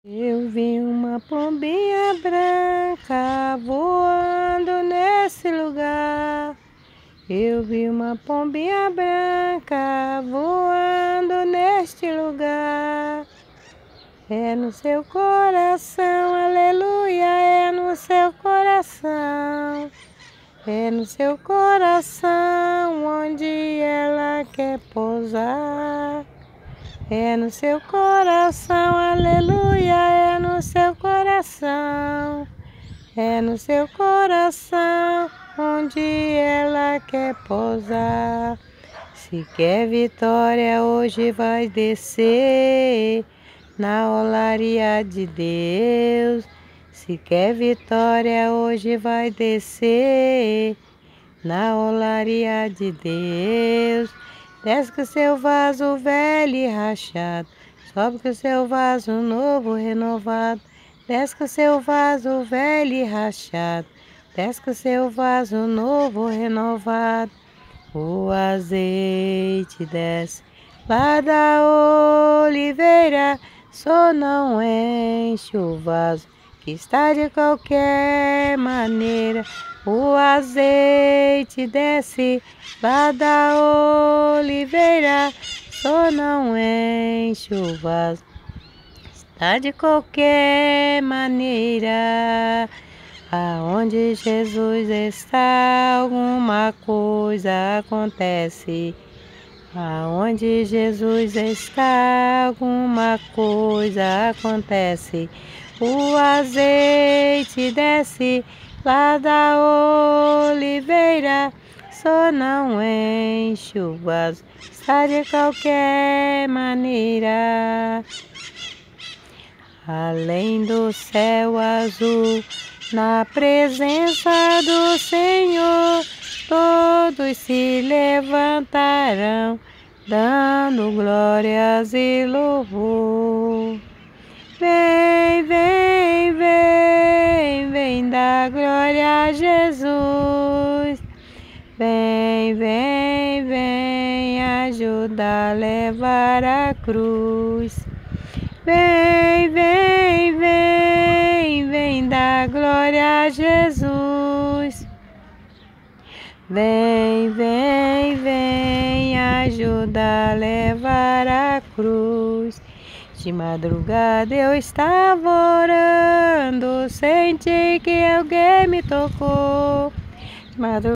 Eu vi uma pombinha branca voando nesse lugar. Eu vi uma pombinha branca voando neste lugar. É no seu coração, aleluia, é no seu coração. É no seu coração onde ela quer pousar. É no seu coração, aleluia, é no seu coração. É no seu coração onde ela quer pousar. Se quer vitória, hoje vai descer na olaria de Deus. Se quer vitória, hoje vai descer na olaria de Deus. Desce com o seu vaso velho e rachado, sobe com o seu vaso novo renovado. Desce com o seu vaso velho e rachado, desce com o seu vaso novo renovado. O azeite desce lá da oliveira, só não enche o vaso que está de qualquer maneira. O azeite desce lá da oliveira, só não enche o vaso, está de qualquer maneira. Aonde Jesus está, alguma coisa acontece. Aonde Jesus está, alguma coisa acontece. O azeite desce lá da oliveira, só não enche o vaso, está de qualquer maneira. Além do céu azul, na presença do Senhor, todos se levantarão, dando glórias e louvor. Vem, vem, vem, vem dar glória a Jesus. Vem, vem, vem ajudar a levar a cruz. Vem, vem, vem, vem dar glória a Jesus. Vem, vem, vem ajudar a levar a cruz. De madrugada eu estava orando, senti que alguém me tocou. De madrugada